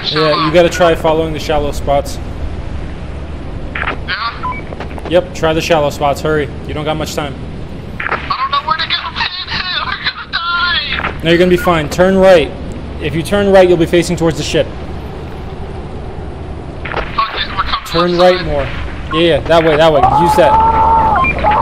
Yeah, you gotta try following the shallow spots. Yeah? Yep, try the shallow spots. Hurry. You don't got much time. I don't know where to go, man. We're gonna die. No, you're gonna be fine. Turn right. If you turn right, you'll be facing towards the ship. Fuck it, we're coming Turn outside. right more. Yeah, that way, that way. Use that.